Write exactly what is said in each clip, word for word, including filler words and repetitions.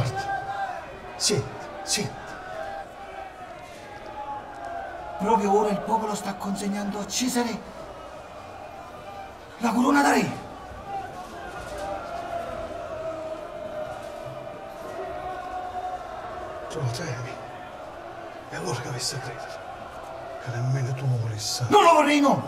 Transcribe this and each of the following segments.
Guarda, senti, senti. Proprio ora il popolo sta consegnando a Cesare la corona da re. Tu lo temi? E allora che avessi a credere? Che nemmeno tu lo volessi. Non lo vorrei, no!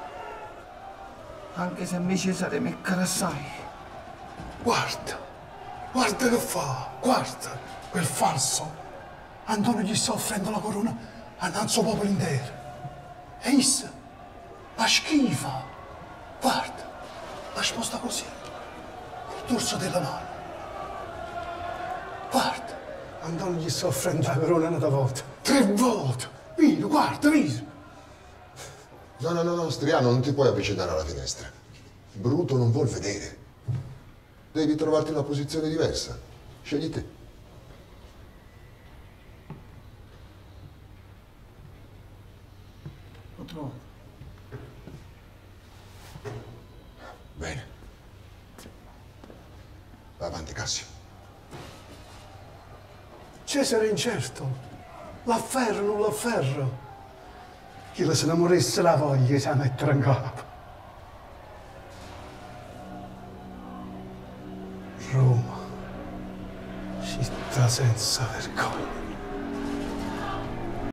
Anche se a me Cesare mi è caro assai. Guarda, guarda che fa, guarda, quel falso. Antonio gli sta offrendo la corona al suo popolo intero. E issa la schifa. Guarda, la sposta così, col dorso della mano. Guarda, Antonio gli sta offrendo la corona una volta, tre volte. Vino, guarda, vino. No, no, no, no, Striano, non ti puoi avvicinare alla finestra. Bruto non vuol vedere. Devi trovarti una posizione diversa. Scegli te. L'ho trovato. Bene. Va avanti, Cassio. Cesare è incerto. L'afferro, non l'afferro. Chi la se ne morisse la voglia si mettere in capo. Roma, città senza vergogna.